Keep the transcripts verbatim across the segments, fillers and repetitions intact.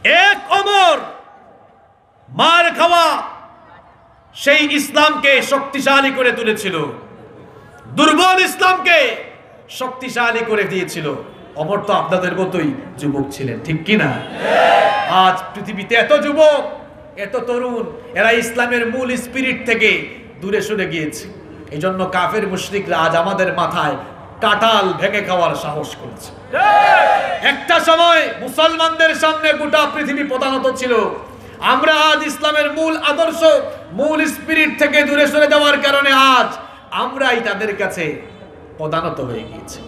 এক ওমর মার খাওয়া সেই ইসলামকে শক্তিশালী করে তুলেছিল, দুর্বল ইসলামকে শক্তিশালী করে দিয়েছিল। ওমর তো আপনাদের মতোই যুবক ছিলেন, ঠিক কি না? আজ পৃথিবীতে এত যুবক, এত তরুণ, এরা ইসলামের মূল স্পিরিট থেকে দূরে সরে গিয়েছে। এই জন্য কাফের মুশরিকরা আজ আমাদের মাথায় কাঁঠাল ভেঙে খাওয়ার সাহস করছে। একটা সময় মুসলমানদের সামনে গোটা পৃথিবী প্রধানত ছিল। আমরা আজ ইসলামের মূল আদর্শ, মূল স্পিরিট থেকে দূরে সরে যাওয়ার কারণে আজ আমরাই তাদের কাছে প্রধানত হয়ে গিয়েছি।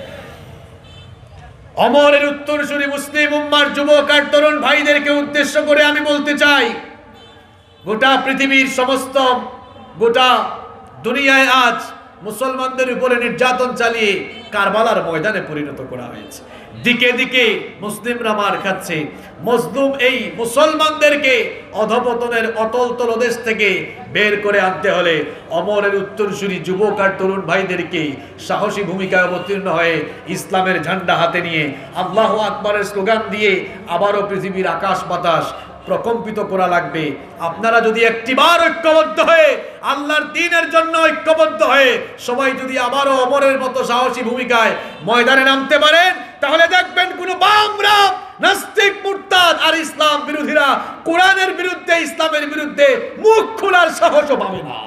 ওমরের উত্তরসূরি মুসলিম উম্মার যুবক আর তরুণ ভাইদেরকে উদ্দেশ্য করে আমি বলতে চাই, গোটা পৃথিবীর সমস্ত গোটা দুনিয়ায় আজ মুসলমানদের উপরে নির্যাতন চালিয়ে কারবালার ময়দানে পরিণত করা হয়েছে। দিকে দিকে মুসলিমরা মার খাচ্ছে। মজলুম এই মুসলমানদেরকে অধপতনের অতল তলদেশ থেকে বের করে আনতে হলে ওমরের উত্তরসূরি যুবক আর তরুণ ভাইদেরকে সাহসী ভূমিকায় অবতীর্ণ হয়ে ইসলামের ঝান্ডা হাতে নিয়ে আল্লাহু আকবারের স্লোগান দিয়ে আবারও পৃথিবীর আকাশ বাতাস প্রকম্পিত করা লাগবে। আপনারা যদি একটিবার ঐক্যবদ্ধ হয়ে আল্লাহর দ্বীনের জন্য ঐক্যবদ্ধ হয়ে সবাই যদি আবারও ওমরের মতো সাহসী ভূমিকায় ময়দানে নামতে পারেন, তাহলে দেখবেন কোন বামরা নাস্তিক মুরতাদ আর ইসলাম বিরোধীরা কোরআনের বিরুদ্ধে, ইসলামের বিরুদ্ধে মুখ খোলার সাহসও পাবে না।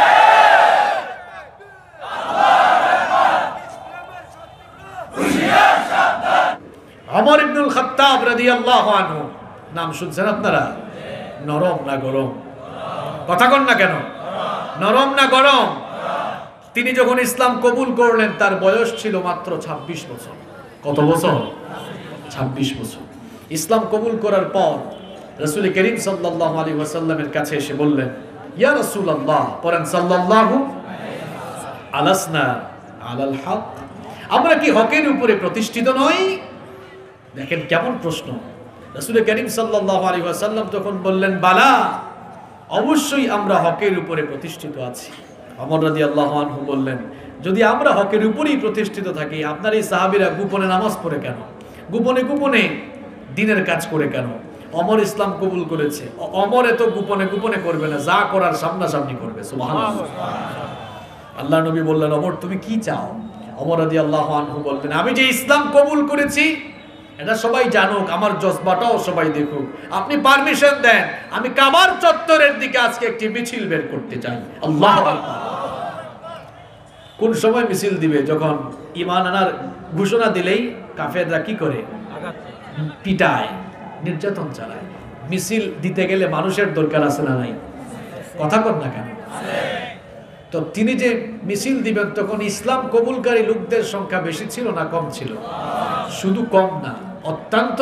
ওমর ইবনুল খাত্তাব রাদিয়াল্লাহু আনহু নাম শুনছেন আপনারা? নরম না গরম? কথা কন না কেন? নরম না গরম? তিনি যখন ইসলাম কবুল করলেন তার বয়স ছিল মাত্র ছাব্বিশ বছর। কত বছর? ছাব্বিশ বছর। ইসলাম কবুল করার পর রাসূল করিম সাল্লাল্লাহু আলাইহি ওয়াসাল্লামের কাছে এসে বললেন, ইয়া রাসূলুল্লাহ, পড়েন সাল্লাল্লাহু আলাসনা আলাল হক, আমরা কি হকের উপরে প্রতিষ্ঠিত নই? দেখেন কেমন প্রশ্ন। রাসূল করিম সাল্লাল্লাহু আলাইহি ওয়াসাল্লাম তখন বললেন, বালা, অবশ্যই আমরা হকের উপরে প্রতিষ্ঠিত আছি। ওমর রাদিয়াল্লাহু আনহু বললেন, যদি আমরা হকের উপরেই প্রতিষ্ঠিত থাকি, আপনার এই সাহাবীরা গোপনে নামাজ পড়ে কেন? গোপনে গোপনে দ্বীনের কাজ করে কেন? ওমর ইসলাম কবুল করেছে, ওমর এত গোপনে গোপনে করবে না, যা করার সামনাসামনি করবে। সুবহানাল্লাহ। আল্লাহ নবী বললেন, ওমর তুমি কি চাও? ওমর রাদিয়াল্লাহু আনহু বললেন, আমি যে ইসলাম কবুল করেছি এটা সবাই জানুক, আমার জজবাটাও সবাই দেখুক। আপনি পারমিশন দেন, আমি কাবার চত্বরের দিকে আজকে একটি মিছিল বের করতে চাই। আল্লাহু আকবার। কোন সময় মিছিল দিবে? যখন ঈমান আনার ঘোষণা দিলেই কাফেররা কি করে? পিটায়, নির্যাতন চালায়। মিছিল দিতে গেলে মানুষের দরকার আছে না নাই? কথা কর না কেন? তো তিনি যে মিছিল দিবেন তখন ইসলাম কবুলকারী লোকদের সংখ্যা বেশি ছিল না কম ছিল? শুধু কম না, অত্যন্ত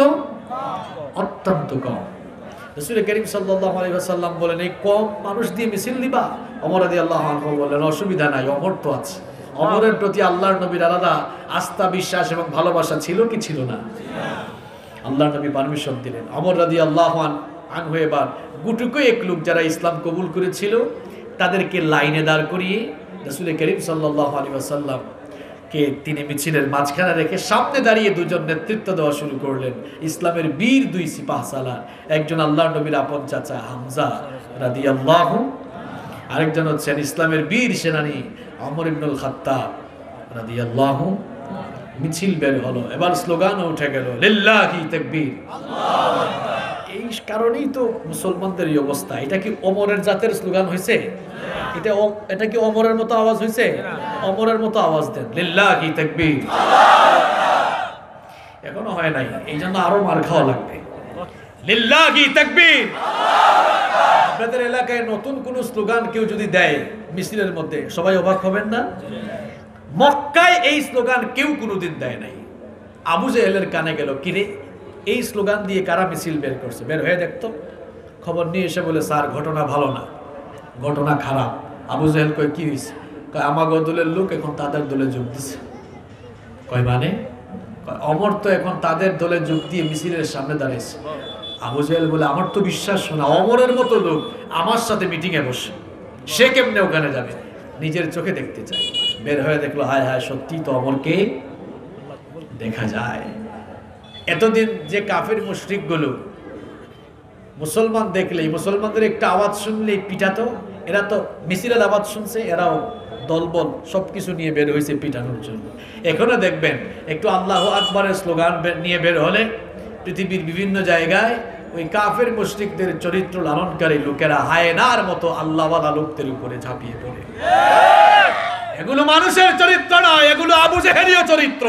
অত্যন্ত কম। রাসূল করিম সাল্লাল্লাহু আলাইহি ওয়াসাল্লাম বলেন, এই কম মানুষ দিয়ে মিছিল দিবা? ওমর রাদিয়াল্লাহু আনহু বললেন, অসুবিধা নাই, ওমর তো আছে। ওমরের প্রতি আল্লাহর নবীর আলাদা আস্থা, বিশ্বাস এবং ভালোবাসা ছিল কি ছিল না? আল্লাহর নবী পারমিশন দিলেন। ওমর রাদিয়াল্লাহু আনহু এবার গুটুকু এক লোক যারা ইসলাম কবুল করেছিল তাদেরকে লাইনে দাঁড় করিয়ে রাসূল করিম সাল্লাল্লাহু আলাইহি ওয়াসাল্লাম কে তিনি মিছিলের মাঝখানে রেখে সামনে দাঁড়িয়ে দুজন নেতৃত্ব দেওয়া শুরু করলেন। ইসলামের বীর দুই সিপাহ সালার, একজন আল্লাহর নবীর আপন চাচা হামজা রাদিয়াল্লাহু, আরেকজন হচ্ছেন ইসলামের বীর সেনানী ওমর ইবনুল খাত্তাব রাদিয়াল্লাহু। মিছিল বের হলো, এবার স্লোগানও উঠে গেল, লিল্লাহি তাকবীর, আল্লাহু আকবার। এই কারণেই তো মুসলমানদের এই অবস্থা। এটা কি ওমরের জাতের স্লোগান হয়েছে? এটা এটা কি ওমরের মতো আওয়াজ হয়েছে? ওমরের মতো আওয়াজ দেন, লিল্লাহি তাকবীর, আল্লাহু আকবার। এখনো হয় নাই, এই জন্য আরো মার খাওয়া লাগবে। লিল্লাহি তাকবীর, আল্লাহু আকবার। আপনাদের এলাকায় নতুন কোন স্লোগান কেউ যদি দেয় মিছিলের মধ্যে, সবাই অবাক হবেন না? মক্কায় এই স্লোগান কেউ কোনোদিন দেয় নাই। আবু জেহেলের কানে গেল, কিরে এই স্লোগান দিয়ে কারা মিছিল বের করছে? বের হয়ে দেখতো, খবর নিয়ে এসে বলে, স্যার ঘটনা ভালো না, ঘটনা খারাপ। আবু জেহেল কয়, কি হয়েছে? কয়, আমাগো দলের লোক এখন তাদের দলে যোগ দিছে। কয় মানে? ওমর তো এখন তাদের দলে যোগ দিয়ে মিছিলের সামনে দাঁড়িয়েছে। আবু জেহেল বলে, আমার তো বিশ্বাস না, ওমরের মতো লোক আমার সাথে মিটিং এ বসে, সে কেমনে ওখানে যাবে? নিজের চোখে দেখতে চাই। বের হয়ে দেখলো, হায় হায়, সত্যি তো ওমরকে দেখা যায়। এতদিন যে কাফের মুশরিক গুলো মুসলমান দেখলেই, মুসলমানদের একটা আওয়াজ শুনলেই পিটাতো। এরা তো মিছিলের আওয়াজ শুনছে, এরাও দলবল সবকিছু নিয়ে বের হয়েছে পিটানোর জন্য। এখনো দেখবেন একটু আল্লাহু আকবরের স্লোগান নিয়ে বের হলে পৃথিবীর বিভিন্ন জায়গায় ওই কাফের মুশরিকদের চরিত্র লালনকারী লোকেরা হায়নার মতো আল্লাহওয়ালা লোকদের উপরে ঝাঁপিয়ে পড়ে। এগুলো মানুষের চরিত্র নয়, এগুলো আবু জেহেলীয় চরিত্র।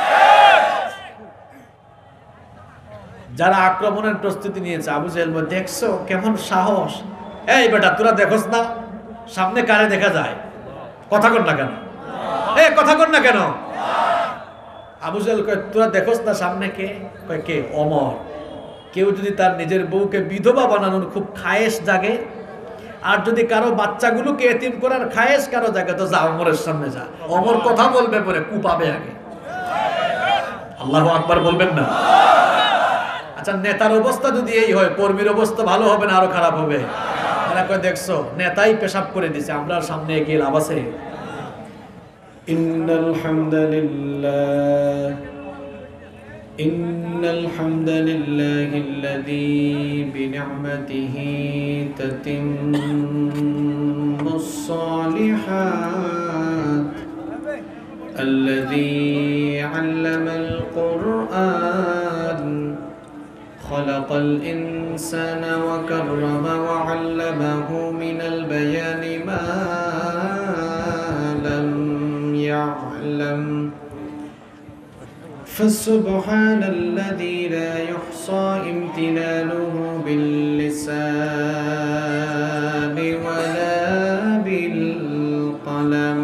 যারা আক্রমণের প্রস্তুতি নিয়েছে, আবু জেহেল বলে, দেখছো কেমন সাহস, এই বেটা তোরা দেখোস না সামনে কারে দেখা যায়, কথা কর না কেন, এ কথা কর না কেন। আবু জেহেল কয়, তোরা দেখোস না সামনে কে? কয়, কে? ওমর। কেউ যদি তার নিজের বউকে বিধবা বানানোর খুব খায়েশ জাগে, আর যদি কারো বাচ্চাগুলোকে এতিম করার খায়েশ কারো জাগে, তো যা ওমরের সামনে যা, ওমর কথা বলবে পরে কুপাবে আগে। আল্লাহু আকবার বলবেন না? আচ্ছা, নেতার অবস্থা যদি এই হয়, কর্মীর অবস্থা ভালো হবে না আরো খারাপ হবে? এরা কয়, দেখছো নেতাই পেশাব করে দিছে, আমরা সামনে এগিয়ে লাভ আছে? ইন্নাল হামদুলিল্লাহ ইন্নাল হামদুলিল্লাহিল্লাযী বিনি'মাতিহি তাতিম্মুস সালিহাত আল্লাযী 'আল্লামাল কুরআন خلق الإنسان وكرم وعلمه من البيان ما لم يعلم فسبحان الذي لا يحصى امتنانه باللسان ولا بالقلم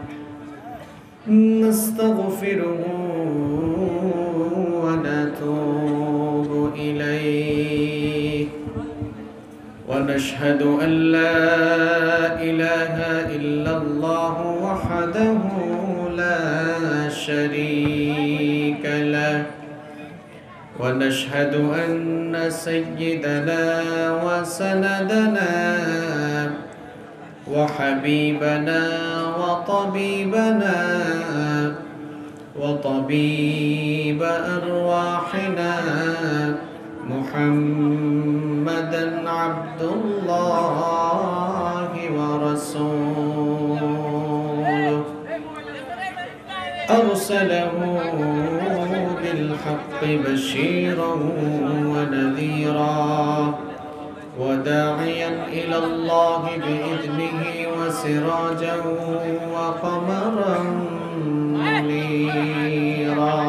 نستغفره ونتوب إليه ونشهد أن لا إله إلا الله وحده لا شريك له ونشهد أن سيدنا وسندنا وحبيبنا وطبيبنا وطبيب أرواحنا محمدا عبد الله ورسوله أرسله بالحق بشيرا ونذيرا وداعيا إلى الله بإذنه وسراجا وقمرا منيرا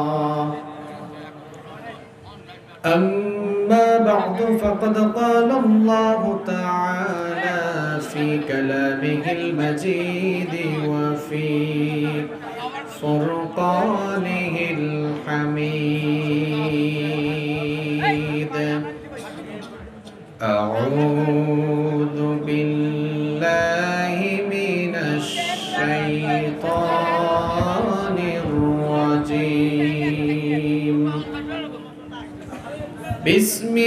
أما بعد فقد قال الله تعالى في كلامه المجيد وفي فرقانه الحميد أعوذ بالله من الشيطان الرجيم بسم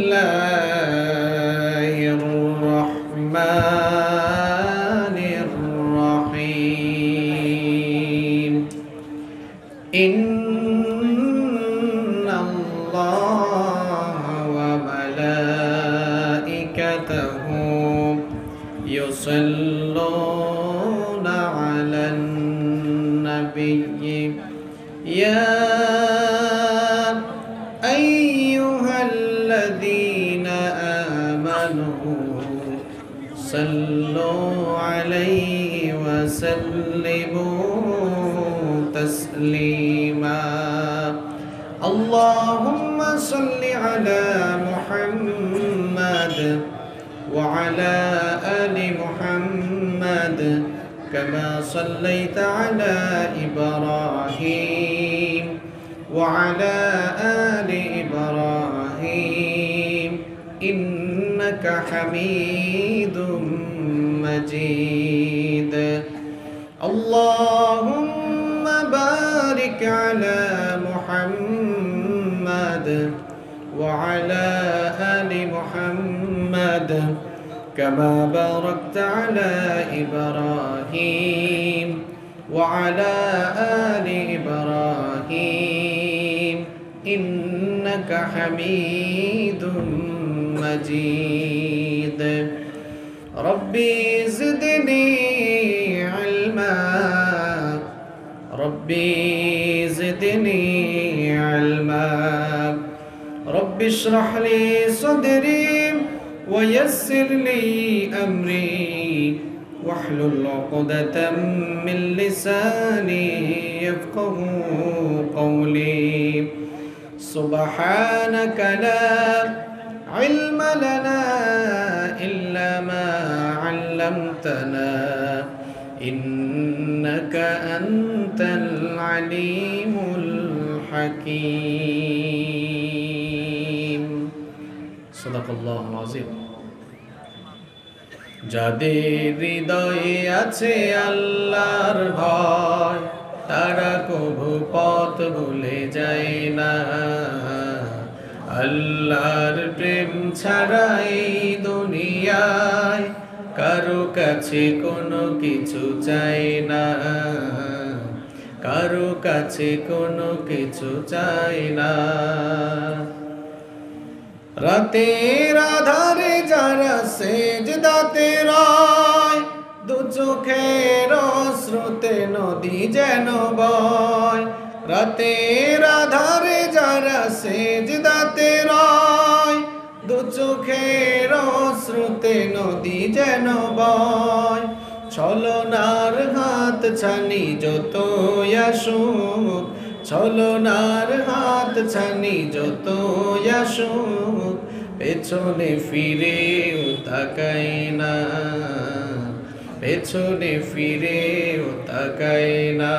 الله الرحمن الرحيم إن الله وملائكته يصلون على النبي يا أيها الذين آمنوا صلوا عليه وسلموا تسليما اللهم صل على محمد وعلى آل محمد كما صليت على إبراهيم وعلى آل إبراهيم إنك حميد مجيد اللهم بارك على محمد وعلى آل محمد كما باركت على إبراهيم وعلى آل إبراهيم إنك حميد مجيد ربي زدني علما ربي زدني علما رب اشرح لي صدري ويسر لي أمري واحلل عقدة من لساني يفقه قولي سبحانك لا علم لنا إلا ما علمتنا إنك أنت العليم الحكيم صدق الله العظيم যাদের হৃদয়ে আছে আল্লাহর ভয় তারা কভু পথ ভুলে যায় না আল্লাহর প্রেম ছাড়া এই দুনিয়ায় কারো কাছে কোনো কিছু চাই না কারো কাছে কোনো কিছু চাই না রাতের আধারে যারা সেজদাতে রয় দু চোখের স্রোতে নদী যেন বয় রাতের আধারে যারা সেজদাতে রয় দু চোখের স্রোতে নদী যেন বয় ছলনার হাত ছানি যত আসুক ছলনার হাত ছানি যত আসুক পেছনে ফিরেও তাকাই না পেছনে ফিরেও তাকাই না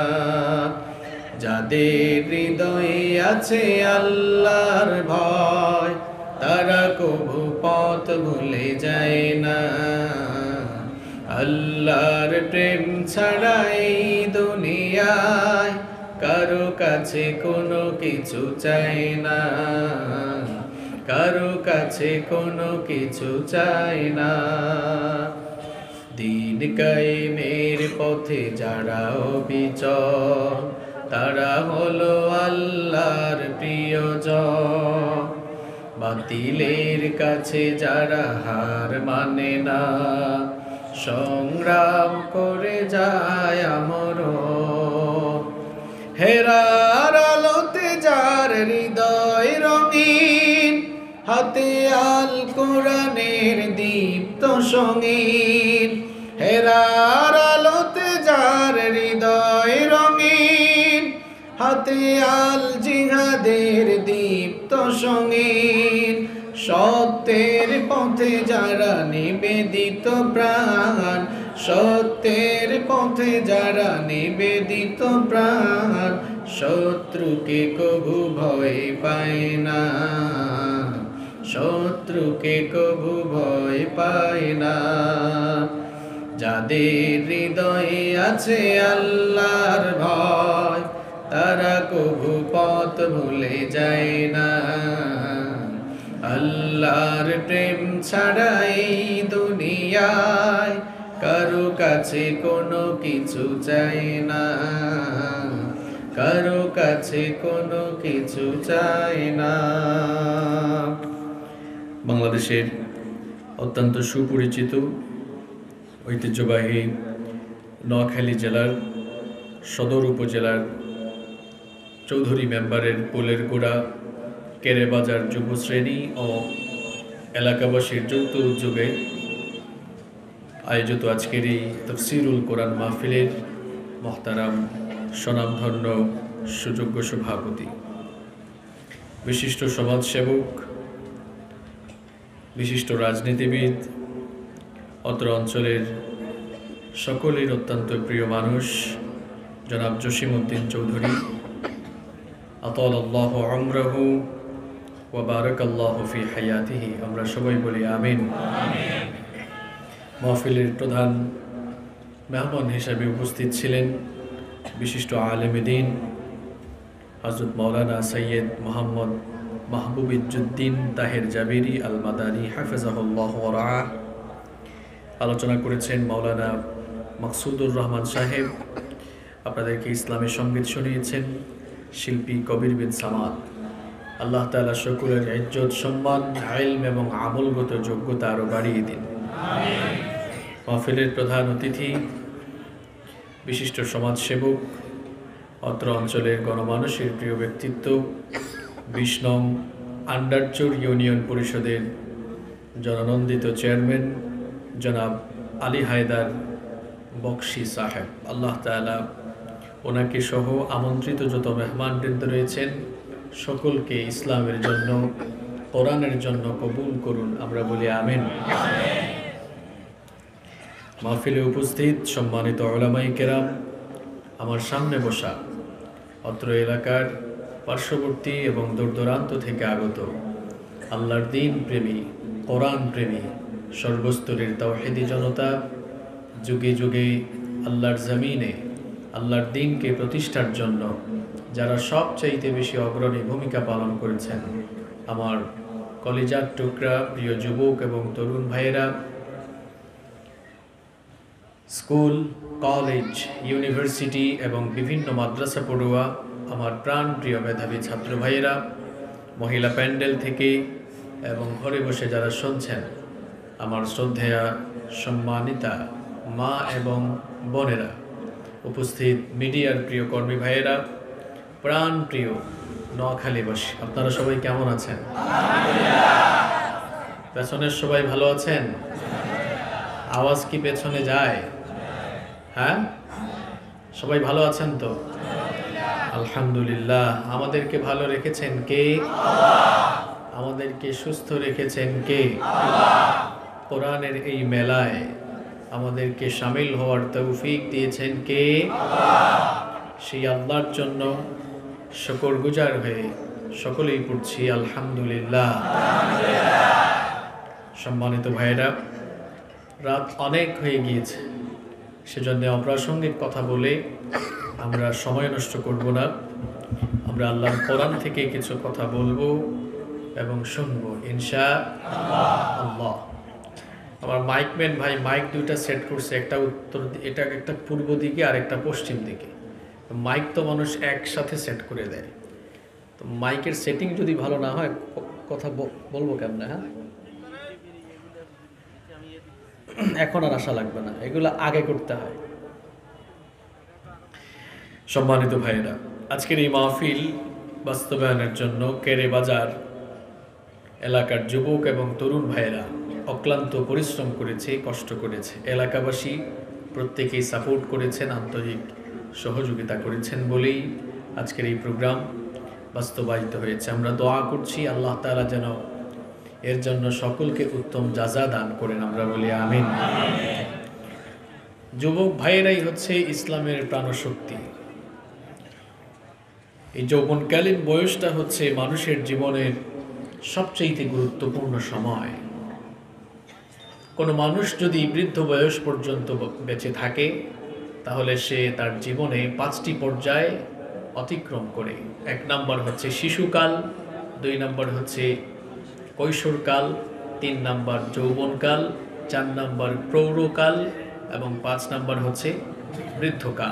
যাদের হৃদয়ে আছে আল্লাহর ভয় তারা কভু পথ ভুলে যায় না আল্লাহর প্রেম ছাড়া এই দুনিয়ায় কারো কাছে কোনো কিছু চাই না কারো কাছে কোনো কিছু চাই না দিন কায়েমের পথে যারা অবিচল তারা হলো আল্লাহর প্রিয়জন বাতিলের কাছে যারা হার মানে না সংগ্রাম করে যায় আমরণ হেরার আলোতে যার হৃদয় রঙিন হাতে আল কোরআনের দীপ্ত সঙ্গীন হেরার আলোতে যার হৃদয় রঙিন হাতে আল জিহাদের দীপ্ত সঙ্গীন সত্যের পথে যারা নিবেদিত প্রাণ সত্যের পথে যারা নিবেদিত প্রাণ শত্রুকে কভু ভয় পায় না শত্রুকে কভু ভয় পায় না যাদের হৃদয়ে আছে আল্লাহর ভয় তারা কভু পথ ভুলে যায় না আল্লাহর প্রেম ছাড়া এই দুনিয়ায় কারো কাছে কোনো কিছু চাই না কারো কাছে কোনো কিছু চাই না বাংলাদেশের অত্যন্ত সুপরিচিত ঐতিহ্যবাহী নোয়াখালী জেলার সদর উপজেলার চৌধুরী মেম্বারের পোলের গোড়া কেরেবাজার যুবশ্রেণী ও এলাকাবাসীর যৌথ উদ্যোগে আয়োজিত আজকের এই তাফসীরুল কোরআন মাহফিলের মহতারাম স্বনামধন্য সুযোগ্য সভাপতি বিশিষ্ট সমাজসেবক বিশিষ্ট রাজনীতিবিদ অত্র অঞ্চলের সকলের অত্যন্ত প্রিয় মানুষ জনাব জসিমউদ্দিন চৌধুরী আতালাল্লাহু উমরাহু ওয়া বারাকাল্লাহু ফি হায়াতিহি আমরা সবাই বলি আমিন আমিন মাহফিলের প্রধান মেহমান হিসেবে উপস্থিত ছিলেন বিশিষ্ট আলেমে দ্বীন হযরত মাওলানা সৈয়দ মোহাম্মদ মাহবুবুজ্জুদ্দিন তাহের জাবেরি আল মাদানী হাফিজাহুল্লাহ ওয়া রাআহ আলোচনা করেছেন মাওলানা মাকসুদুর রহমান সাহেব আপনাদেরকে ইসলামী সঙ্গীত শুনিয়েছেন শিল্পী কবির বিন সামাদ আল্লাহ তাআলা সকলের ইজ্জত সম্মান ইলম এবং আমলগত যোগ্যতা আরো বাড়িয়ে দিন। আমিন। মাহফিলের প্রধান অতিথি বিশিষ্ট সমাজসেবক, অত্র অঞ্চলের গণমানুষের প্রিয় ব্যক্তিত্ব, বিশ নং আন্ডারচর ইউনিয়ন পরিষদের জননন্দিত চেয়ারম্যান জনাব আলী হায়দার বক্সি সাহেব, আল্লাহ তাআলা ওনাকে সহ আমন্ত্রিত যত মেহমানবৃন্দ রয়েছেন সকলকে ইসলামের জন্য, কোরআনের জন্য কবুল করুন, আমরা বলি আমিন। মাহফিলে উপস্থিত সম্মানিত উলামায়ে কেরাম, আমার সামনে বসা অত্র এলাকার পার্শ্ববর্তী এবং দূরদূরান্ত থেকে আগত আল্লাহর দ্বীন প্রেমী, কোরআন প্রেমী, সর্বস্তরের তাওহীদি জনতা, যুগে যুগে আল্লাহর জমিনে আল্লাহর দ্বীনকে প্রতিষ্ঠার জন্য যারা সবচাইতে বেশি অগ্রণী ভূমিকা পালন করেছেন, আমার কলিজার টুকরা প্রিয় যুবক এবং তরুণ ভাইয়েরা, স্কুল, কলেজ, ইউনিভার্সিটি এবং বিভিন্ন মাদ্রাসা পড়ুয়া আমার প্রাণ প্রিয় মেধাবী ছাত্র ভাইয়েরা, মহিলা প্যান্ডেল থেকে এবং ঘরে বসে যারা শুনছেন, আমার শ্রদ্ধেয়া সম্মানিতা মা এবং বোনেরা, উপস্থিত মিডিয়ার প্রিয় কর্মী ভাইয়েরা, প্রাণ প্রিয় নোয়াখালীবাসী, আপনারা সবাই কেমন আছেন? পেছনের সবাই ভালো আছেন? আওয়াজ কি পেছনে যায়? হ্যাঁ, সবাই ভালো আছেন তো? আলহামদুলিল্লাহ। আমাদেরকে ভালো রেখেছেন কে? আমাদেরকে সুস্থ রেখেছেন কে? কোরআনের এই মেলায় আমাদেরকে শামিল হওয়ার তৌফিক দিয়েছেন কে? সেই আল্লাহর জন্য শুকরগুজার হয়ে সকলেই পড়ছি আলহামদুলিল্লাহ। সম্মানিত ভাইয়েরা, রাত অনেক হয়ে গিয়েছে, সেজন্য অপ্রাসঙ্গিক কথা বলে আমরা সময় নষ্ট করব না। আমরা আল্লাহর কোরআন থেকে কিছু কথা বলবো এবং শুনবো ইনশাআল্লাহ। আমার মাইকম্যান ভাই মাইক দুইটা সেট করছে, একটা উত্তর, এটা একটা পূর্ব দিকে আর একটা পশ্চিম দিকে। মাইক তো মানুষ একসাথে সেট করে দেয়, তো মাইকের সেটিং যদি ভালো না হয় কথা বলবো কেমনে? হ্যাঁ, এখন আর আশা লাগবে না, এগুলো আগে করতে হয়। সম্মানিত ভাইয়েরা, আজকের এই মাহফিল বাস্তবায়নের জন্য কেরে বাজার এলাকার যুবক এবং তরুণ ভাইয়েরা অক্লান্ত পরিশ্রম করেছে, কষ্ট করেছে। এলাকাবাসী প্রত্যেকেই সাপোর্ট করেছেন, আন্তরিক সহযোগিতা করেছেন বলেই আজকের এই প্রোগ্রাম বাস্তবায়িত হয়েছে। আমরা দোয়া করছি আল্লাহ তাআলা যেন এর জন্য সকলকে উত্তম জাযা দান করেন, আমরা বলি আমিন। যুবক ভাইয়েরাই হচ্ছে ইসলামের প্রাণশক্তি। এই যৌবনকালীন বয়সটা হচ্ছে মানুষের জীবনের সবচেয়ে গুরুত্বপূর্ণ সময়। কোনো মানুষ যদি বৃদ্ধ বয়স পর্যন্ত বেঁচে থাকে তাহলে সে তার জীবনে পাঁচটি পর্যায় অতিক্রম করে। এক নম্বর হচ্ছে শিশুকাল, দুই নম্বর হচ্ছে কৈশোরকাল, তিন নম্বর যৌবনকাল, চার নম্বর প্রৌঢ়কাল এবং পাঁচ নম্বর হচ্ছে বৃদ্ধকাল।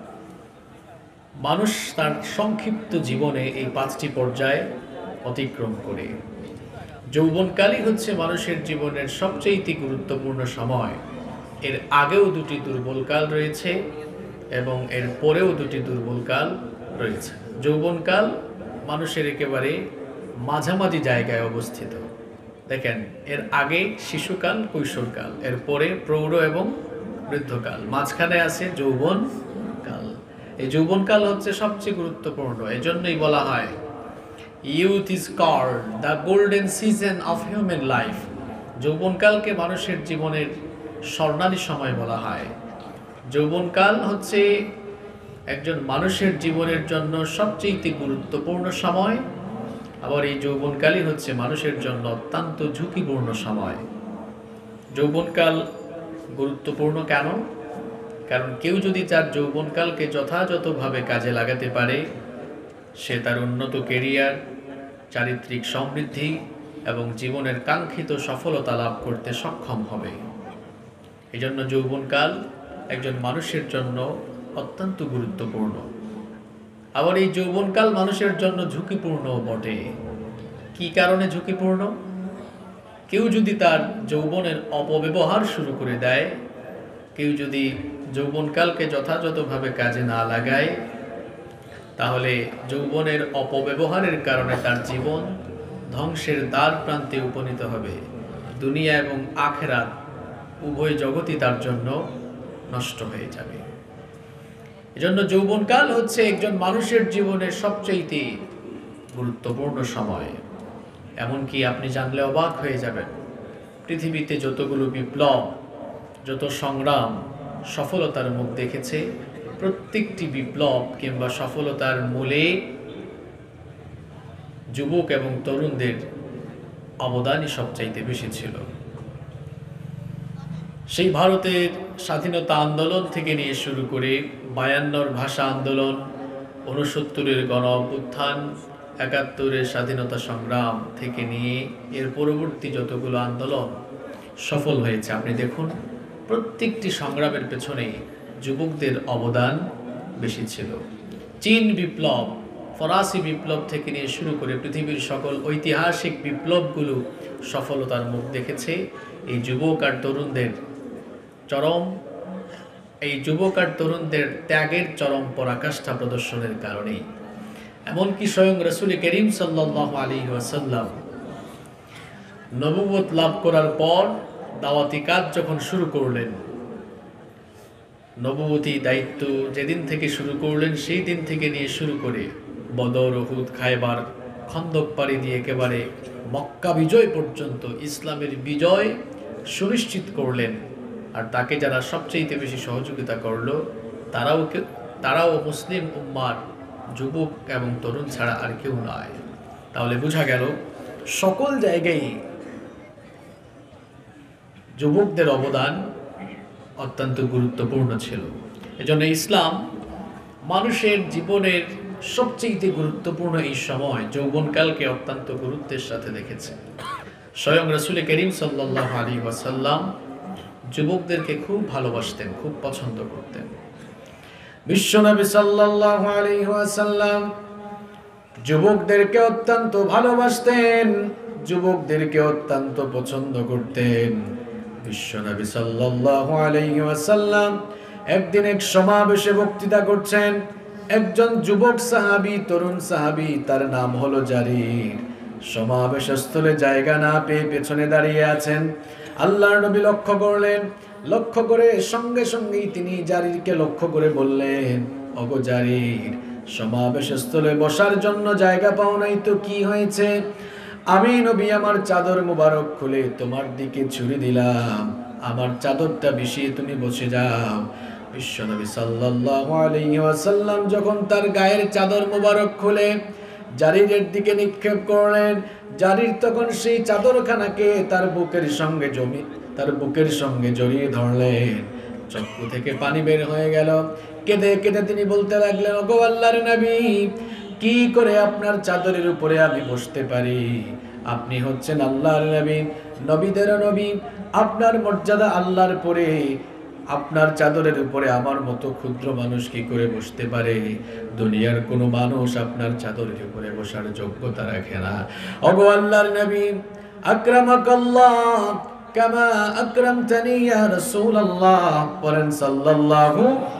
মানুষ তার সংক্ষিপ্ত জীবনে এই পাঁচটি পর্যায় অতিক্রম করে। যৌবনকালই হচ্ছে মানুষের জীবনের সবচেয়ে গুরুত্বপূর্ণ সময়। এর আগেও দুটি দুর্বলকাল রয়েছে এবং এর পরেও দুটি দুর্বলকাল রয়েছে। যৌবনকাল মানুষের একেবারে মাঝামাঝি জায়গায় অবস্থিত। দেখেন, এর আগে শিশুকাল, কৈশোরকাল, এর পরে প্রৌঢ় এবং বৃদ্ধকাল, মাঝখানে আছে যৌবনকাল। এই যৌবনকাল হচ্ছে সবচেয়ে গুরুত্বপূর্ণ। এজন্যই বলা হয় youth is called the golden season of human life. যৌবনকালকে মানুষের জীবনের স্বর্ণালী সময় বলা হয়। যৌবনকাল হচ্ছে একজন মানুষের জীবনের জন্য সবচেয়ে গুরুত্বপূর্ণ সময়। আবার এই যৌবনকালই হচ্ছে মানুষের জন্য অত্যন্ত ঝুঁকিপূর্ণ সময়। যৌবনকাল গুরুত্বপূর্ণ কেন? কারণ কেউ যদি তার যৌবনকালকে যথাযথভাবে কাজে লাগাতে পারে, সে তার উন্নত কেরিয়ার, চারিত্রিক সমৃদ্ধি এবং জীবনের কাঙ্ক্ষিত সফলতা লাভ করতে সক্ষম হবে। এই জন্য যৌবনকাল একজন মানুষের জন্য অত্যন্ত গুরুত্বপূর্ণ। আবার এই যৌবনকাল মানুষের জন্য ঝুঁকিপূর্ণ বটে। কি কারণে ঝুঁকিপূর্ণ? কেউ যদি তার যৌবনের অপব্যবহার শুরু করে দেয়, কেউ যদি যৌবনকালকে যথাযথভাবে কাজে না লাগায়, তাহলে যৌবনের অপব্যবহারের কারণে তার জীবন ধ্বংসের দ্বার প্রান্তে উপনীত হবে। দুনিয়া এবং আখিরাত উভয় জগৎই তার জন্য নষ্ট হয়ে যাবে। এজন্য যৌবনকাল হচ্ছে একজন মানুষের জীবনের সবচেয়ে গুরুত্বপূর্ণ সময়। এমনকি আপনি জানলে অবাক হয়ে যাবেন, পৃথিবীতে যতগুলো বিপ্লব, যত সংগ্রাম সফলতার মুখ দেখেছে, প্রত্যেকটি বিপ্লব কিংবা সফলতার মূলে যুবক এবং তরুণদের অবদানই সবচাইতে বেশি ছিল। সেই ভারতের স্বাধীনতা আন্দোলন থেকে নিয়ে শুরু করে বায়ান্নর ভাষা আন্দোলন, ঊনসত্তরের গণ অভ্যুত্থান, একাত্তরের স্বাধীনতা সংগ্রাম থেকে নিয়ে এর পরবর্তী যতগুলো আন্দোলন সফল হয়েছে, আপনি দেখুন প্রত্যেকটি সংগ্রামের পেছনে যুবকদের অবদান বেশি ছিল। চীন বিপ্লব, ফরাসি বিপ্লব থেকে নিয়ে শুরু করে পৃথিবীর সকল ঐতিহাসিক বিপ্লবগুলো সফলতার মুখ দেখেছে এই যুবক আর তরুণদের চরম এই যুবক আর তরুণদের ত্যাগের চরম পরাকাষ্ঠা প্রদর্শনের কারণেই। এমনকি স্বয়ং রাসূল করিম সাল্লাল্লাহু আলাইহি ওয়াসাল্লাম নবুয়ত লাভ করার পর দাওয়াতি কাজ যখন শুরু করলেন, নবুয়তি দায়িত্ব যেদিন থেকে শুরু করলেন সেই দিন থেকে নিয়ে শুরু করে বদর, উহুদ, খায়বার, খন্দক পাড়ি দিয়ে একেবারে মক্কা বিজয় পর্যন্ত ইসলামের বিজয় সুনিশ্চিত করলেন। আর তাকে যারা সবচেয়ে বেশি সহযোগিতা করলো তারাও তারাও মুসলিম উম্মার যুবক এবং তরুণ ছাড়া আর কেউ নয়। তাহলে বোঝা গেল সকল জায়গায় যুবকদের অবদান অত্যন্ত গুরুত্বপূর্ণ ছিল। এজন্য ইসলাম মানুষের জীবনের সবচেয়ে গুরুত্বপূর্ণ এই সময় যৌবনকালকে অত্যন্ত গুরুত্বের সাথে দেখেছে। স্বয়ং রাসূল করিম সাল্লাল্লাহু আলাইহি ওয়াসাল্লাম যুবকদেরকে খুব ভালোবাসতেন, খুব পছন্দ করতেন। বিশ্বনবী সাল্লাল্লাহু আলাইহি ওয়াসাল্লাম যুবকদেরকে অত্যন্ত ভালোবাসতেন, যুবকদেরকে অত্যন্ত পছন্দ করতেন। বিশ্বনবী সাল্লাল্লাহু আলাইহি ওয়াসাল্লাম একদিন এক সমাবেশে বক্তৃতা করছেন। একজন যুবক সাহাবী, তরুণ সাহাবী, তার নাম হলো জারির, সমাবেশ স্থলে জায়গা না পেয়ে পেছনে দাঁড়িয়ে আছেন। আল্লাহর নবী লক্ষ্য করলেন, লক্ষ্য করে সঙ্গে সঙ্গেই তিনি জারিরকে লক্ষ্য করে বললেন, ওগো জারির, সমাবেশ স্থলে বসার জন্য জায়গা পাও নাই তো কি হয়েছে? আমি নবী আমার চাদর মুবারক খুলে তোমার দিকে ছুড়ে দিলাম, আমার চাদরটা বিছিয়ে তুমি বসে যাও। বিশ্বনবী সাল্লাল্লাহু আলাইহি ওয়াসাল্লাম যখন তার গায়ের চাদর মুবারক খুলে জারিরের দিকে নিক্ষেপ করলেন, জারির তখন সেই চাদরখানাকে তার বুকের সঙ্গে জমি তার বুকের সঙ্গে জড়িয়ে ধরলেন। চক্ষু থেকে পানি বের হয়ে গেল। কেঁদে কেঁদে তিনি বলতে লাগলেন, ওগো আল্লাহর নবী, কি করে আপনার চাদরের উপরে আমি বসতে পারি? আপনি হচ্ছেন আল্লাহর নবী, নবীদের নবী, আপনার মর্যাদা আল্লাহর পরে, আপনার চাদরের উপরে আমার মতো ক্ষুদ্র মানুষ কি করে বসতে পারে? দুনিয়ার কোনো মানুষ আপনার চাদরের উপরে বসার যোগ্যতা রাখে না। ওগো আল্লাহর নবী, আকরামাকাল্লাহ কামা আকরামতানি ইয়া রাসূলুল্লাহ, বলেন সাল্লাল্লাহু।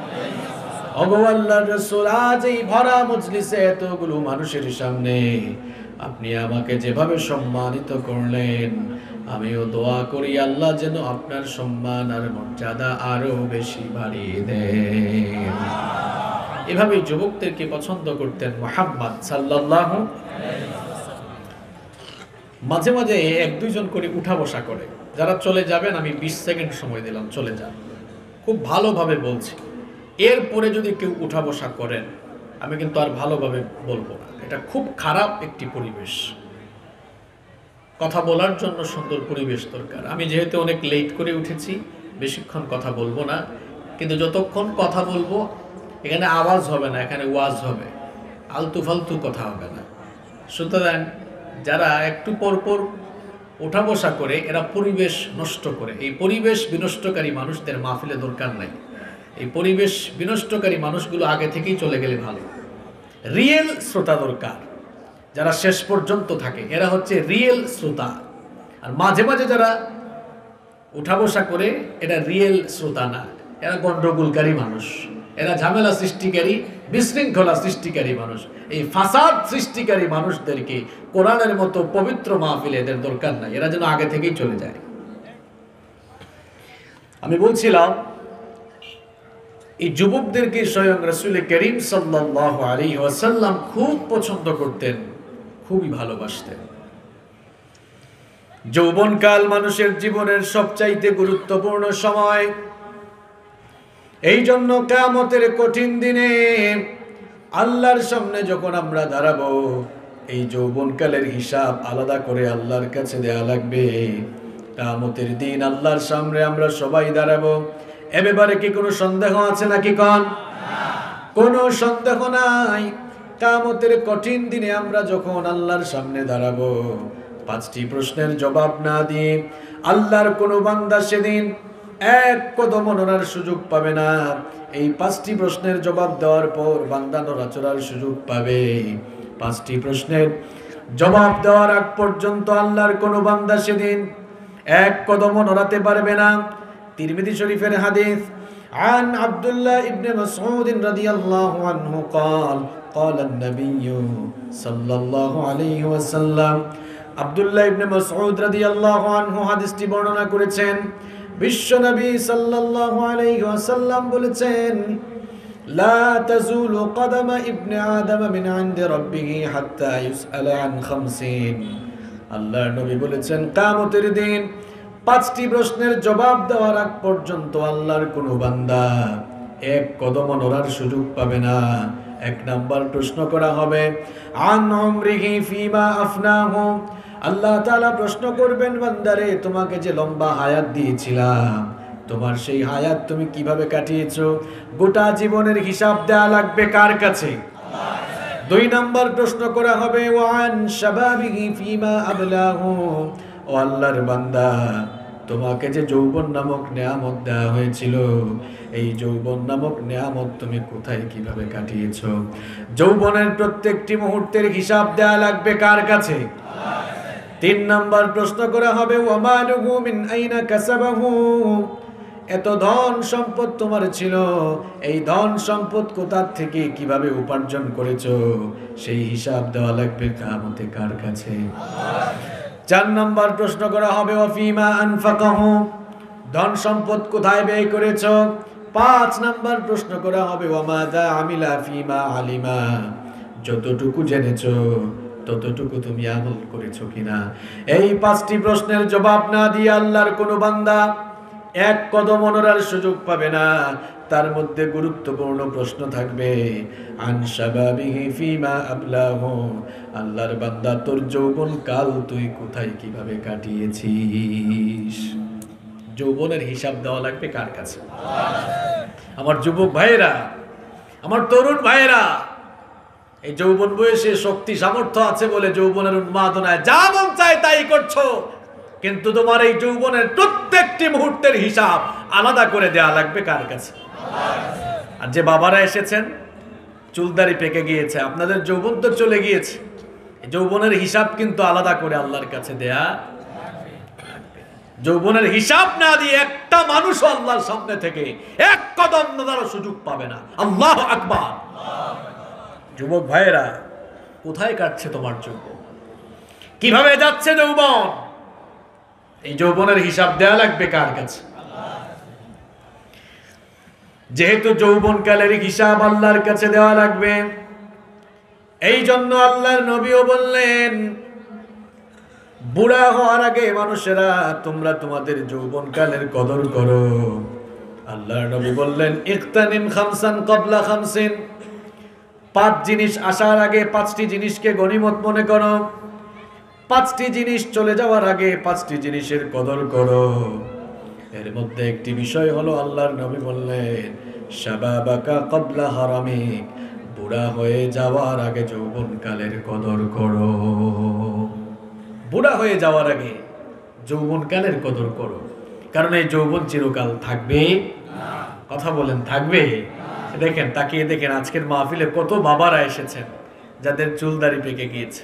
ওগো আল্লাহর রাসূল, আজ এই ভরা মজলিসে এতগুলো মানুষের সামনে আপনি আমাকে যেভাবে সম্মানিত করলেন, আমিও দোয়া করি আল্লাহ যেন আপনার সম্মান আর মর্যাদা আরো বেশি বাড়িয়ে দেন। এভাবে যুবকদেরকে পছন্দ করতেন মুহাম্মদ সাল্লাল্লাহু। মাঝে মাঝে এক দুইজন করে উঠা বসা করে, যারা চলে যাবেন আমি বিশ সেকেন্ড সময় দিলাম, চলে যান, খুব ভালোভাবে বলছি। এরপরে যদি কেউ উঠা বসা করেন আমি কিন্তু আর ভালোভাবে বলবো না। এটা খুব খারাপ একটি পরিবেশ। কথা বলার জন্য সুন্দর পরিবেশ দরকার। আমি যেহেতু অনেক লেট করে উঠেছি, বেশিক্ষণ কথা বলবো না, কিন্তু যতক্ষণ কথা বলবো এখানে আওয়াজ হবে না, এখানে ওয়াজ হবে, আলতু ফালতু কথা হবে না। সুতরাং যারা একটু পর পর ওঠা বসা করে এরা পরিবেশ নষ্ট করে। এই পরিবেশ বিনষ্টকারী মানুষদের মাহফিলে দরকার নাই। এই পরিবেশ বিনষ্টকারী মানুষগুলো আগে থেকেই চলে গেলে ভালো। রিয়েল শ্রোতা দরকার, যারা শেষ পর্যন্ত থাকে এরা হচ্ছে রিয়েল শ্রোতা। আর মাঝে মাঝে যারা উঠা বসা করে এরা রিয়েল শ্রোতা না, এরা গন্ডগোলকারী মানুষ, এরা ঝামেলা সৃষ্টিকারী, বিশৃঙ্খলা সৃষ্টিকারী মানুষ। এই ফাসাদ সৃষ্টিকারী মানুষদেরকে কোরআনের মতো পবিত্র মাহফিলে এদের দরকার নাই, এরা যেন আগে থেকেই চলে যায়। আমি বলছিলাম এই যুবকদেরকে স্বয়ং রাসূল করিম সাল্লাল্লাহু আলাইহি ওয়াসাল্লাম খুব পছন্দ করতেন, খুবই ভালোবাসতেন। যৌবনকাল মানুষের জীবনের সবচাইতে গুরুত্বপূর্ণ সময়। এই জন্য কিয়ামতের কঠিন দিনে আল্লাহর সামনে যখন আমরা দাঁড়াবো, এই যৌবনকালের হিসাব আলাদা করে আল্লাহর কাছে দেয়া লাগবে। কিয়ামতের দিন আল্লাহর সামনে আমরা সবাই দাঁড়াবো। এ ব্যাপারে কি কোনো সন্দেহ আছে নাকি? কোন কোনো সন্দেহ নাই। কিয়ামতের কঠিন দিনে আমরা যখন আল্লাহর সামনে দাঁড়াবো, পাঁচটি প্রশ্নের জবাব না দিয়ে আল্লাহর কোনো বান্দা সেদিন এক কদম নড়ার সুযোগ পাবে না। এই পাঁচটি প্রশ্নের জবাব দেওয়ার পর বান্দা নড়াচড়ার সুযোগ পাবে। পাঁচটি প্রশ্নের জবাব দেওয়ার আগ পর্যন্ত আল্লাহর কোনো বান্দা সেদিন এক কদম নড়াতে পারবে না। তিরমিজি শরীফের হাদিস, আন আব্দুল্লাহ ইবনে মাসউদ রাদিয়াল্লাহু আনহু قال قال النبي সাল্লাল্লাহু আলাইহি ওয়াসাল্লাম, আব্দুল্লাহ ইবনে মাসউদ রাদিয়াল্লাহু আনহু হাদিসটি বর্ণনা করেছেন। বিশ্বনবী সাল্লাল্লাহু আলাইহি ওয়াসাল্লাম বলেছেন, লা তাজুলু কদমা ইবনে আদম মিন ইনদি রাব্বিহি হাত্তা ইউসআলা আন খামসিন। আল্লাহর নবী বলেছেন, কিয়ামতের দিন পাঁচটি প্রশ্নের জবাব দেওয়ার আগ পর্যন্ত আল্লাহর কোনো বান্দা এক কদম নড়ার সুযোগ পাবে না। এক নাম্বার প্রশ্ন করা হবে, আন উমরিহি ফিমা আফনাহু। আল্লাহ তাআলা প্রশ্ন করবেন, বান্দারে তোমাকে যে লম্বা হায়াত দিয়েছিলাম, তোমার সেই হায়াত তুমি কিভাবে কাটিয়েছো? গোটা জীবনের হিসাব দেয়া লাগবে কার কাছে? আল্লাহর। দুই নাম্বার প্রশ্ন করা হবে, ওয়ান শাবাবিহি ফিমা আবলাহু। ও আল্লাহর বান্দা, তোমাকে যে যৌবন নামক নেয়ামত দেওয়া হয়েছিল, এই যৌবন নামক নেয়ামত তুমি কোথায় কিভাবে কাটিয়েছো? যৌবনের প্রত্যেকটি মুহূর্তের হিসাব দেয়া লাগবে কার কাছে? তিন নাম্বার প্রশ্ন করা হবে, ওয়ামালুহু মিন আইনা কাসাবাহু। এত ধন সম্পদ তোমার ছিল, এই ধন সম্পদ কোথা থেকে কিভাবে উপার্জন করেছো? সেই হিসাব দেওয়া লাগবে কিয়ামতে কার কাছে? চার নাম্বার প্রশ্ন করা হবে, ওয়াফিমা আনফাকাহু। ধন সম্পদ কোথায় ব্যয় করেছো? পাঁচ নাম্বার প্রশ্ন করা হবে, ওয়ামাযা আমিলা ফিমা আলিমা। যতটুকু জেনেছো ততটুকু তুমি আমল করেছো কিনা? এই পাঁচটি প্রশ্নের জবাব না দিয়ে আল্লাহর কোনো বান্দা এক কদম নড়ার সুযোগ পাবে না। তার মধ্যে গুরুত্বপূর্ণ প্রশ্ন থাকবে, আন শাবাবিহি ফিমা আবলাহু। আল্লাহর বান্দা, তোর যৌবন কাল তুই কোথায় কিভাবে কাটিয়েছিস? যৌবনের হিসাব দেওয়া লাগবে কার কাছে? আমার যুবক ভাইয়েরা, আমার তরুণ ভাইয়েরা, এই যৌবন বয়সে শক্তি সামর্থ্য আছে বলে যৌবনের উন্মাদনায় যা মন চায় তাই করছো, কিন্তু তোমার এই যৌবনের প্রত্যেকটি মুহূর্তের হিসাব আলাদা করে দেয়া লাগবে কার কাছে? আর যে বাবারা এসেছেন, চুলদারি পেকে গিয়েছে, আপনাদের যৌবন তো চলে গিয়েছে, এই যৌবনের হিসাব কিন্তু আলাদা করে আল্লাহর কাছে দেয়া লাগবে। যৌবনের হিসাব না দিয়ে একটা মানুষ আল্লাহর সামনে থেকে এক কদম নড়ার সুযোগ পাবে না। আল্লাহু আকবার। যুবক ভাইয়েরা, কোথায় কাটছে তোমার যৌবন? কিভাবে যাচ্ছে যৌবন? এই যৌবনের হিসাব দেয়া লাগবে কার কাছে? যেহেতু যৌবনকালের হিসাব আল্লাহর কাছে দেওয়া লাগবে, এই জন্য আল্লাহর নবীও বললেন, বুড়া হওয়ার আগে মানুষেরা তোমরা তোমাদের যৌবনকালের কদর করো। আল্লাহর নবী বললেন, ইকতানিম খামসান ক্বাবলা খামসিন। পাঁচ জিনিস আসার আগে পাঁচটি জিনিসকে গনিমত মনে করো। পাঁচটি জিনিস চলে যাওয়ার আগে পাঁচটি জিনিসের কদর করো। এর মধ্যে একটি বিষয় হলো, আল্লাহর নবী বললেন, শাবাবাকা ক্বাবলা হারামিক। বুড়া হয়ে যাওয়ার আগে যৌবনকালের কদর করো। বুড়া হয়ে যাওয়ার আগে যৌবনকালের কদর করো, কারণ এই যৌবন চিরকাল থাকবে না। কথা বলেন, থাকবে? দেখেন, তাকিয়ে দেখেন, আজকের মাহফিলে কত বাবারা এসেছেন যাদের চুল দাড়ি পেকে গিয়েছে,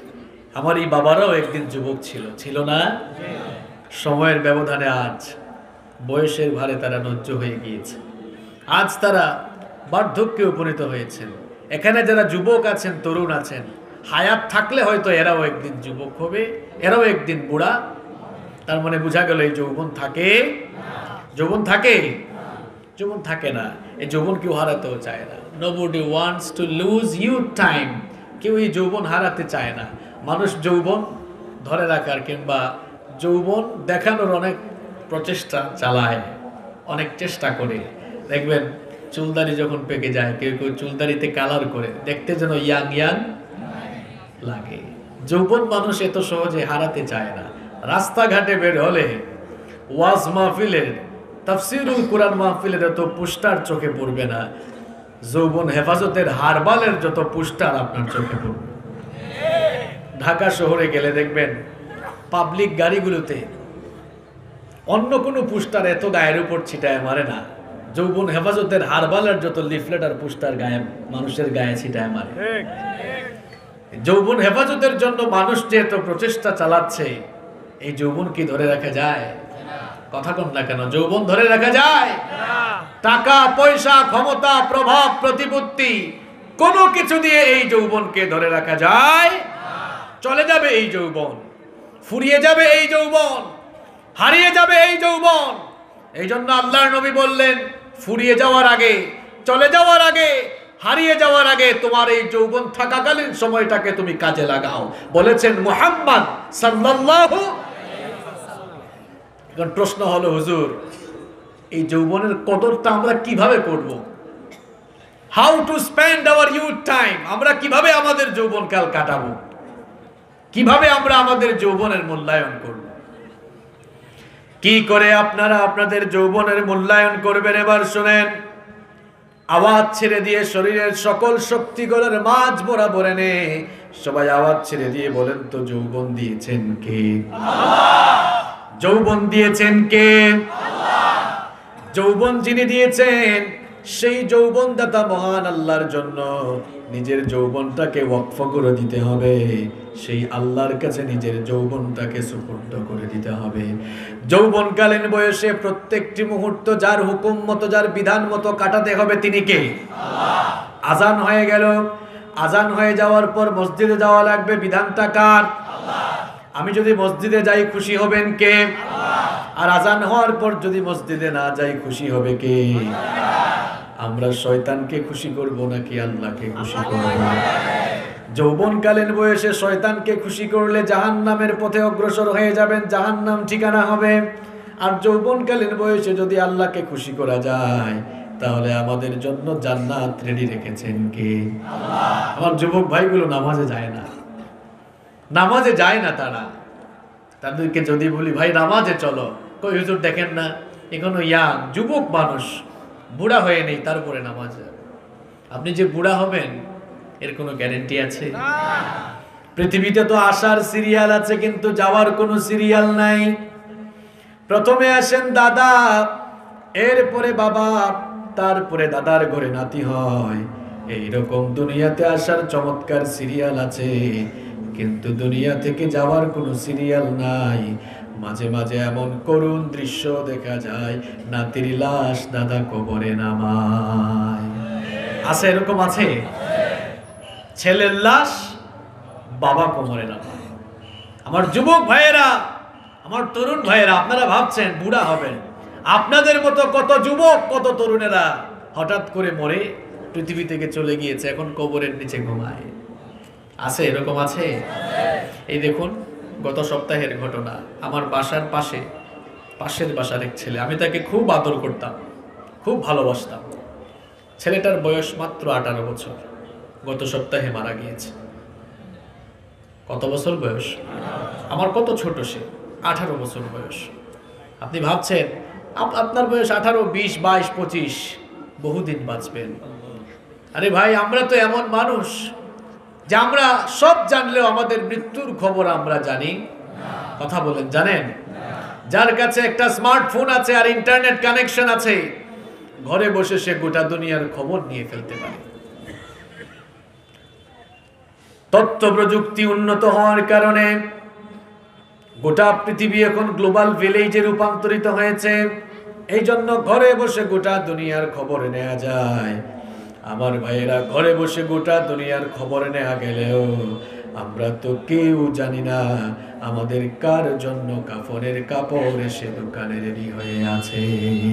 আমার এই বাবারাও একদিন যুবক ছিল, ছিল না? সময়ের ব্যবধানে আজ বয়সের ভারে তারা নজ্জ হয়ে গিয়েছে, আজ তারা বার্ধক্যে উপনীত হয়েছেন। এখানে যারা যুবক আছেন, তরুণ আছেন, হায়াত থাকলে হয়তো এরাও একদিন যুবক হবে, এরাও একদিন বুড়া। তার মানে বোঝা গেল এই যৌবন থাকে, যৌবন থাকে, যৌবন থাকে না। এই যৌবন কেউ হারাতেও চায় না। Nobody wants to lose youth time. কেউ এই যৌবন হারাতে চায় না। মানুষ যৌবন ধরে রাখার কিংবা যৌবন দেখানোর অনেক প্রচেষ্টা চালায়, অনেক চেষ্টা করে। দেখবেন চুলদারি যখন পেকে যায়, কেউ কেউ চুলদারিতে কালার করে দেখতে যেন ইয়াং ইয়াং লাগে। যৌবন মানুষ এত সহজে হারাতে চায় না। রাস্তাঘাটে বের হলে ওয়াজ মাহফিলের, তাফসিরুল কুরআন মাহফিলের এত পোস্টার চোখে পড়বে না, যৌবন হেফাজতের হারবালের যত পোস্টার আপনার চোখে পড়বে। ঢাকা শহরে গেলে দেখবেন পাবলিক গাড়িগুলোতে অন্য কোনো পোস্টার এত গায়ের উপর ছিটায় মারে না, যৌবন হেফাজতের হারবালের যত লিফলেট আর পোস্টার গায়ে মানুষের গায়ে ছিটায় মারে। যৌবন হেফাজতের জন্য মানুষ যে এত প্রচেষ্টা চালাচ্ছে, এই যৌবন কি ধরে রাখা যায়? কথা কন না কেন? যৌবন ধরে রাখা যায়? টাকা পয়সা, ক্ষমতা, প্রভাব, প্রতিপত্তি কোনো কিছু দিয়ে এই যৌবনকে ধরে রাখা যায়? চলে যাবে এই যৌবন, ফুরিয়ে যাবে এই যৌবন, হারিয়ে যাবে এই যৌবন। এই জন্য আল্লাহর নবী বললেন, ফুরিয়ে যাওয়ার আগে, চলে যাওয়ার আগে, হারিয়ে যাওয়ার আগে তোমার এই যৌবন থাকাকালীন সময়টাকে তুমি কাজে লাগাও, বলেছেন মুহাম্মদ সাল্লাল্লাহু। এখন প্রশ্ন হলো, হুজুর এই যৌবনের কদরটা আমরা কিভাবে করব? How to spend our youth time? আমরা কিভাবে আমাদের যৌবনকাল কাটাবো? কিভাবে আমরা আমাদের যৌবনের মূল্যায়ন করব? কি করে আপনারা আপনাদের যৌবনের মূল্যায়ন করবেন এবার শুনেন। আওয়াজ ছেড়ে দিয়ে শরীরের সকল শক্তিগুলোর মাঝ বরাবর এনে সবাই আওয়াজ ছেড়ে দিয়ে বলেন তো, যৌবন দিয়েছেন কে? আল্লাহ। যৌবন দিয়েছেন কে? আল্লাহ। যৌবন যিনি দিয়েছেন সেই যৌবনদাতা মহান আল্লাহর জন্য নিজের যৌবনটাকে ওয়াকফ করে দিতে হবে, সেই আল্লাহর কাছে নিজের যৌবনটাকে সুপর্দ করে দিতে হবে। যৌবনকালীন বয়সে প্রত্যেকটি মুহূর্ত যার হুকুম মতো, যার বিধান মতো কাটাতে হবে, তিনি কে? আল্লাহ। আজান হয়ে গেল, আজান হয়ে যাওয়ার পর মসজিদে যাওয়া লাগবে, বিধানটা কার? আল্লাহ। আমি যদি মসজিদে যাই খুশি হবেন কে? আল্লাহ। আর আজান হওয়ার পর যদি মসজিদে না যাই খুশি হবে কে? আমরা শয়তানকে খুশি করব নাকি আল্লাহকে খুশি করব? যৌবনকালীন বয়সে শয়তানকে খুশি করলে জাহান্নামের পথে অগ্রসর হয়ে যাবেন, জাহান্নাম ঠিকানা হবে। আর যৌবনকালীন বয়সে যদি আল্লাহকে খুশি করা যায়, তাহলে আমাদের জন্য জান্নাত রেডি রেখেছেন কে? আল্লাহ। আমার যুবক ভাইগুলো নামাজে যায় না, নামাজে যায় না তারা। তাদেরকে যদি বলি ভাই নামাজে চলো, কই হুজুর দেখেন না এখনো ইয়াং যুবক মানুষ, বুড়া হয়ে নেই তারপরে নামাজ। আপনি যে বুড়া হবেন এর কোনো গ্যারান্টি আছে? পৃথিবীতে তো আসার সিরিয়াল আছে কিন্তু যাওয়ার কোনো সিরিয়াল নাই। প্রথমে আসেন দাদা, এরপরে বাবা, তারপরে দাদার ঘরে নাতি হয়। এইরকম দুনিয়াতে আসার চমৎকার সিরিয়াল আছে, কিন্তু দুনিয়া থেকে যাওয়ার কোনো সিরিয়াল নাই। মাঝে মাঝে এমন করুণ দৃশ্য দেখা যায়, নাতির লাশ দাদা কবরে নামায়। আছে, এরকম আছে। ছেলের লাশ বাবা কবরে নামায়। আমার যুবক ভাইয়েরা, আমার তরুণ ভাইয়েরা, আপনারা ভাবছেন বুড়া হবেন, আপনাদের মতো কত যুবক কত তরুণেরা হঠাৎ করে মরে পৃথিবী থেকে চলে গিয়েছে, এখন কবরের নিচে ঘুমায়। আছে, এরকম আছে। এই দেখুন গত সপ্তাহের ঘটনা, আমার বাসার পাশে, পাশের বাসার এক ছেলে, আমি তাকে খুব আদর করতাম, খুব ভালোবাসতাম। ছেলেটার বয়স মাত্র আঠারো বছর, গত সপ্তাহে মারা গিয়েছে। কত বছর বয়স? আমার কত ছোট সে, আঠারো বছর বয়স। আপনি ভাবছেন আপনার বয়স আঠারো, বিশ, বাইশ, পঁচিশ, বহুদিন বাঁচবেন। আরে ভাই, আমরা তো এমন মানুষ যে আমরা সব জানলেও আমাদের মৃত্যুর খবর আমরা জানি। কথা বলেন, জানেন? যার কাছে একটা স্মার্টফোন আছে আর ইন্টারনেট কানেকশন আছে, ঘরে বসে সে গোটা দুনিয়ার খবর নিয়ে ফেলতে পারে। তথ্য প্রযুক্তি উন্নত হওয়ার কারণে গোটা পৃথিবী এখন গ্লোবাল ভিলেজে রূপান্তরিত হয়েছে। এই জন্য ঘরে বসে গোটা দুনিয়ার খবর নেওয়া যায়। আমার ভাইয়েরা, ঘরে বসে গোটা দুনিয়ার খবর নেওয়া গেলেও আমরা তো কেউ জানি না আমাদের কার জন্য কাফনের কাপড় এসে দোকানে রেডি হয়ে আছে।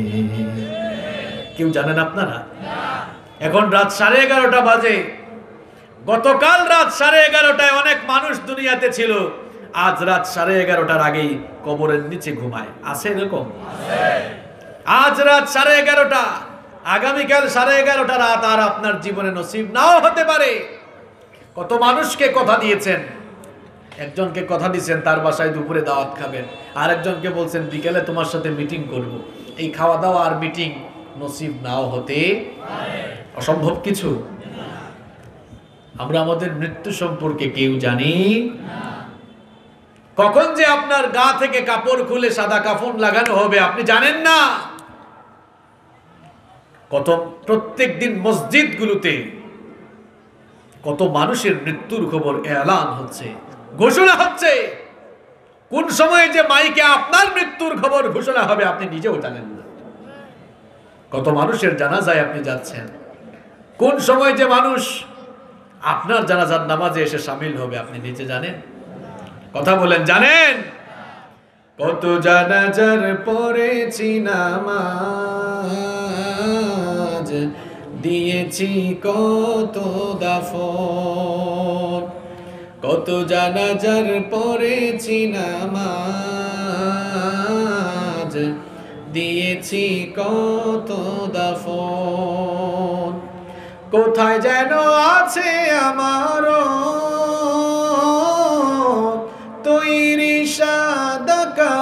কেউ জানেন আপনারা? এখন রাত সাড়ে এগারোটা বাজে। গতকাল রাত সাড়ে এগারোটায় অনেক মানুষ দুনিয়াতে ছিল, আজ রাত সাড়ে এগারোটার আগেই কবরের নিচে ঘুমায়। আছে এরকম? আজ রাত সাড়ে এগারোটা, আগামীকাল সাড়ে এগারোটা রাত আর আপনার জীবনে নসিব নাও হতে পারে। কত মানুষকে কথা দিয়েছেন, একজনকে কথা দিয়েছেন তার বাসায় দুপুরে দাওয়াত খাবেন, আর একজনকে বলছেন বিকেলে তোমার সাথে মিটিং করব। এই খাওয়া দাওয়া আর মিটিং নসিব নাও হতে অসম্ভব কিছু। আমরা আমাদের মৃত্যু সম্পর্কে কেউ জানি না। কখন যে আপনার গা থেকে কাপড় খুলে সাদা কাফন লাগানো হবে আপনি জানেন না। কত প্রত্যেক দিন মসজিদগুলোতে কত মানুষের মৃত্যুর খবর এলান হচ্ছে, ঘোষণা হচ্ছে। কোন সময়ে যে মাইকে আপনার মৃত্যুর খবর ঘোষণা হবে আপনি নিজেও জানেন না। কত মানুষের জানাজায় আপনি যাচ্ছেন, কোন সময় যে মানুষ আপনার জানাজার নামাজে এসে শামিল হবে আপনি নিজে জানেন? কথা বলেন, জানেন? কত জানাজার পড়েছি নামাজ, দিয়েছি কত দাফন। কত জানাজার পড়েছি নামাজ, দিয়েছি কত দাফন। কোথায় যেন আছে আমার তৈরি সাদা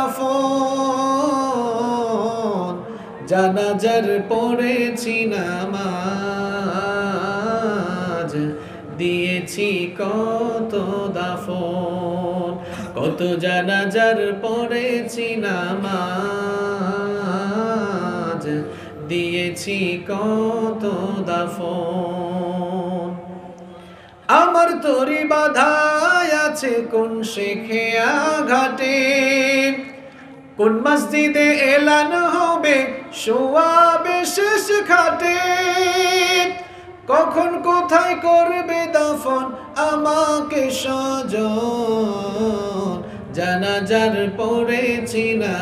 কাফন, জানাজার পড়েছি নামাজ, দিয়েছি কত দাফন। কত জানাজার পড়েছি নামাজ, দিয়েছি কত দাফন। আমার তরি বাধায় আছে কোন শেখেয়া ঘাটে, কোন মসজিদে এলান হবে শোয়াবে শেষ খাটে। কখন কোথায় করবে দাফন আমাকে স্বজন, জানাজার পড়েছি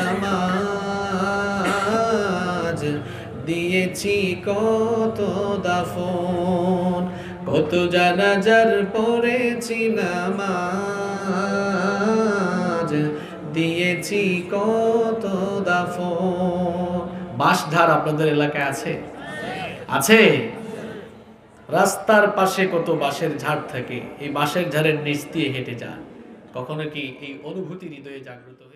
নামাজ, দিয়েছি কত দাফন। কত জানাজার পড়েছি নামাজ, দিয়েছি কত দাফন। বাঁশঝাড় আপনাদের এলাকায় আছে? আছে। রাস্তার পাশে কত বাঁশের ঝাড় থাকে, এই বাঁশের ঝাড়ের নিচ দিয়ে হেঁটে যান। কখনো কি এই অনুভূতি হৃদয়ে জাগ্রত হয়েছে?